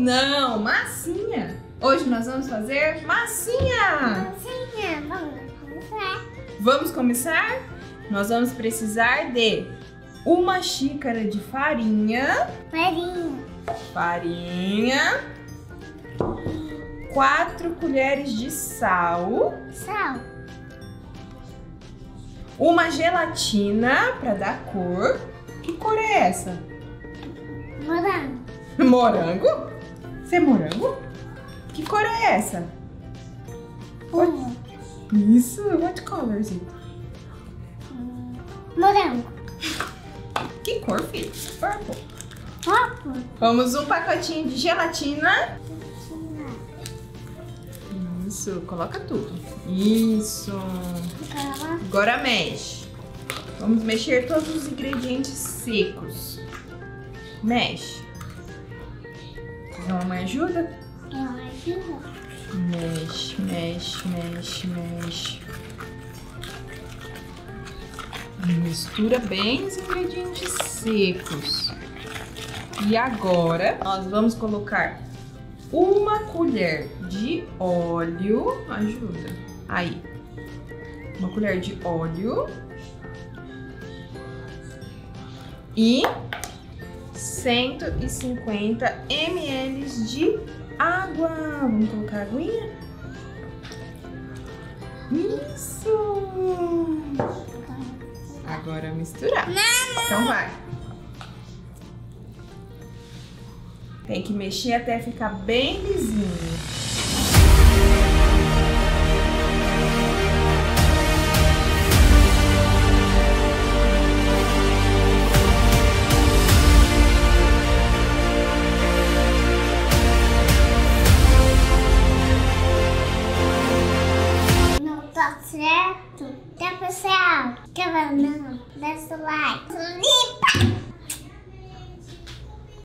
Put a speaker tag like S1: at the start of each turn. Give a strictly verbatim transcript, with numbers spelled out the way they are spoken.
S1: Não, massinha. Hoje nós vamos fazer massinha.
S2: Massinha, vamos começar.
S1: Vamos começar? Nós vamos precisar de uma xícara de farinha.
S2: Farinha.
S1: Farinha. Quatro colheres de sal.
S2: Sal.
S1: Uma gelatina para dar cor. Que cor é essa?
S2: Morango.
S1: Morango? Você é morango? Que cor é essa?
S2: Puro.
S1: Isso, what color is it?
S2: Morango.
S1: Que cor, filho? Purple.
S2: Purple.
S1: Vamos um pacotinho de gelatina. Isso, coloca tudo. Isso. Agora mexe. Vamos mexer todos os ingredientes secos. Mexe. A mamãe ajuda?
S2: Eu ajudo.
S1: Mexe, mexe, mexe, mexe. Mistura bem os ingredientes secos. E agora nós vamos colocar uma colher de óleo. Ajuda. Aí. Uma colher de óleo. E cento e cinquenta mililitros de água. Vamos colocar a aguinha? Isso! Agora misturar. Então vai. Tem que mexer até ficar bem lisinho.
S2: Certo? Então, pessoal, que não, deixa o like. Limpa!